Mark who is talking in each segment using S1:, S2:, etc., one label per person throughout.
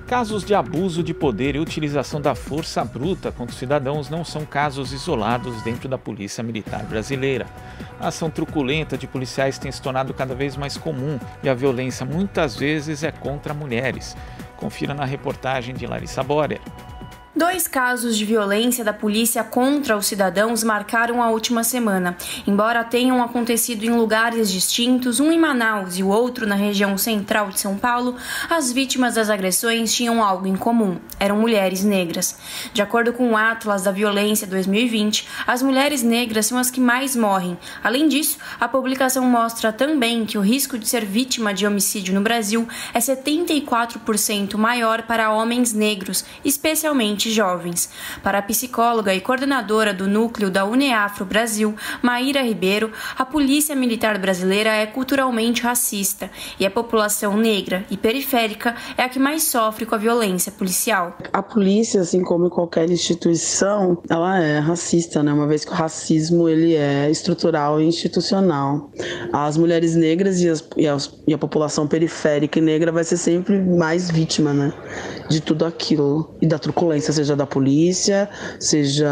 S1: Casos de abuso de poder e utilização da força bruta contra os cidadãos não são casos isolados dentro da Polícia Militar brasileira. A ação truculenta de policiais tem se tornado cada vez mais comum e a violência muitas vezes é contra mulheres. Confira na reportagem de Larissa Borer.
S2: 2 casos de violência da polícia contra os cidadãos marcaram a última semana. Embora tenham acontecido em lugares distintos, um em Manaus e o outro na região central de São Paulo, as vítimas das agressões tinham algo em comum: eram mulheres negras. De acordo com o Atlas da Violência 2020, as mulheres negras são as que mais morrem. Além disso, a publicação mostra também que o risco de ser vítima de homicídio no Brasil é 74% maior para homens negros, especialmente jovens. Para a psicóloga e coordenadora do núcleo da UNEAFRO Brasil, Maíra Ribeiro, a Polícia Militar brasileira é culturalmente racista e a população negra e periférica é a que mais sofre com a violência policial.
S3: A polícia, assim como qualquer instituição, ela é racista, né? Uma vez que o racismo ele é estrutural e institucional. As mulheres negras e a população periférica e negra vai ser sempre mais vítima, né? De tudo aquilo e da truculência, seja da polícia, seja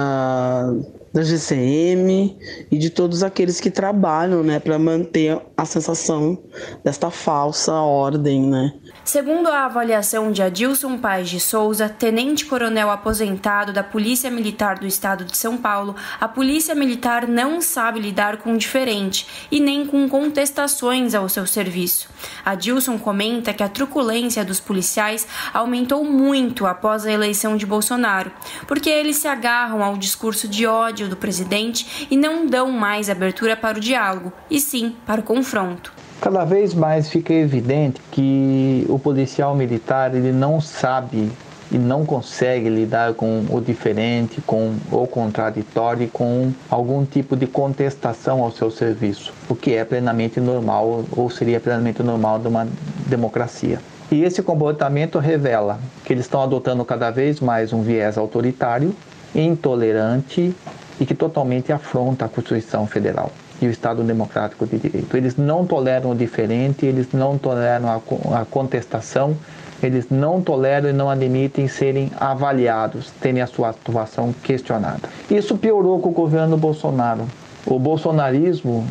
S3: da GCM e de todos aqueles que trabalham, né, para manter a sensação desta falsa ordem, né?
S2: Segundo a avaliação de Adilson Paes de Souza, tenente-coronel aposentado da Polícia Militar do Estado de São Paulo, a Polícia Militar não sabe lidar com o diferente e nem com contestações ao seu serviço. Adilson comenta que a truculência dos policiais aumentou muito após a eleição de Bolsonaro, porque eles se agarram ao discurso de ódio do presidente e não dão mais abertura para o diálogo, e sim para o confronto.
S4: Cada vez mais fica evidente que o policial militar ele não sabe e não consegue lidar com o diferente, com o contraditório, com algum tipo de contestação ao seu serviço, o que é plenamente normal ou seria plenamente normal de uma democracia. E esse comportamento revela que eles estão adotando cada vez mais um viés autoritário, intolerante e que totalmente afronta a Constituição Federal e o Estado Democrático de Direito. Eles não toleram o diferente, eles não toleram a contestação, eles não toleram e não admitem serem avaliados, terem a sua atuação questionada. Isso piorou com o governo Bolsonaro. O bolsonarismo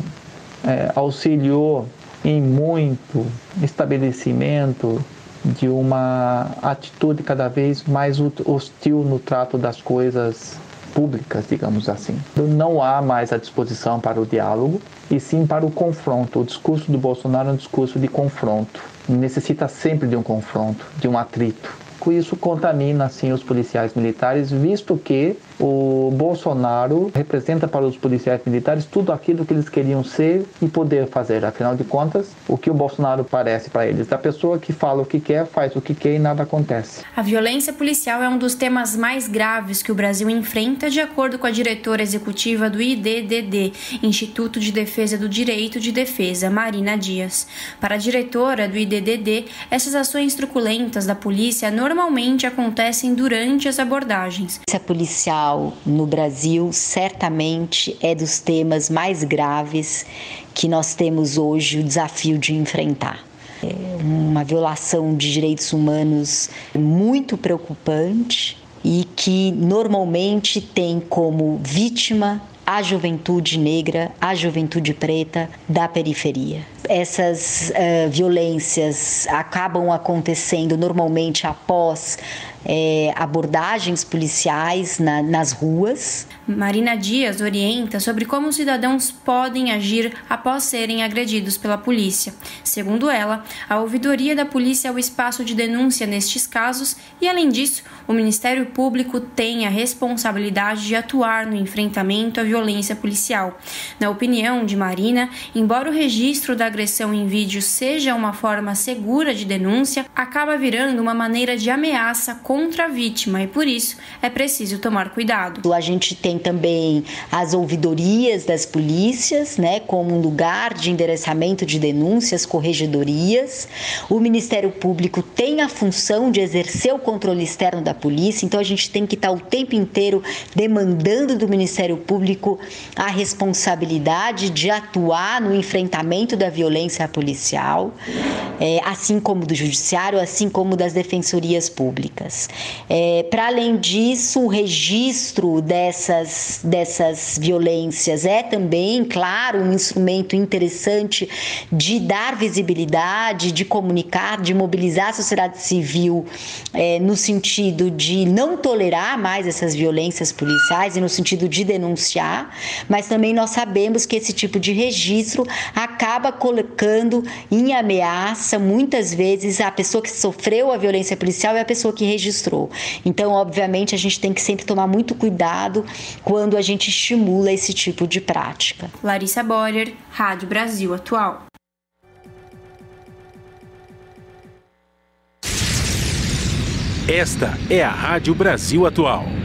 S4: auxiliou em muito estabelecimento de uma atitude cada vez mais hostil no trato das coisas públicas, digamos assim. Não há mais a disposição para o diálogo, e sim para o confronto. O discurso do Bolsonaro é um discurso de confronto. Necessita sempre de um confronto, de um atrito. Com isso contamina, assim, os policiais militares, visto que o Bolsonaro representa para os policiais militares tudo aquilo que eles queriam ser e poder fazer. Afinal de contas, o que o Bolsonaro parece para eles? A pessoa que fala o que quer, faz o que quer e nada acontece.
S2: A violência policial é um dos temas mais graves que o Brasil enfrenta, de acordo com a diretora executiva do IDDD, Instituto de Defesa do Direito de Defesa, Marina Dias. Para a diretora do IDDD, essas ações truculentas da polícia normalmente acontecem durante as abordagens.
S5: A policial no Brasil certamente é dos temas mais graves que nós temos hoje o desafio de enfrentar. É uma violação de direitos humanos muito preocupante e que normalmente tem como vítima a juventude negra, a juventude preta da periferia. Essas violências acabam acontecendo normalmente após abordagens policiais nas ruas.
S2: Marina Dias orienta sobre como os cidadãos podem agir após serem agredidos pela polícia. Segundo ela, a ouvidoria da polícia é o espaço de denúncia nestes casos e, além disso, o Ministério Público tem a responsabilidade de atuar no enfrentamento à violência policial. Na opinião de Marina, embora o registro da agressão em vídeo seja uma forma segura de denúncia, acaba virando uma maneira de ameaça contra a vítima e, por isso, é preciso tomar cuidado.
S5: A gente tem também as ouvidorias das polícias, né, como um lugar de endereçamento de denúncias, corregedorias. O Ministério Público tem a função de exercer o controle externo da polícia, então a gente tem que estar o tempo inteiro demandando do Ministério Público a responsabilidade de atuar no enfrentamento da violência violência policial, assim como do judiciário, assim como das defensorias públicas. Para além disso, o registro dessas violências é também, claro, um instrumento interessante de dar visibilidade, de comunicar, de mobilizar a sociedade civil no sentido de não tolerar mais essas violências policiais e no sentido de denunciar, mas também nós sabemos que esse tipo de registro acaba colocando em ameaça, muitas vezes, a pessoa que sofreu a violência policial e a pessoa que registrou. Então, obviamente, a gente tem que sempre tomar muito cuidado quando a gente estimula esse tipo de prática.
S2: Larissa Borer, Rádio Brasil Atual.
S6: Esta é a Rádio Brasil Atual.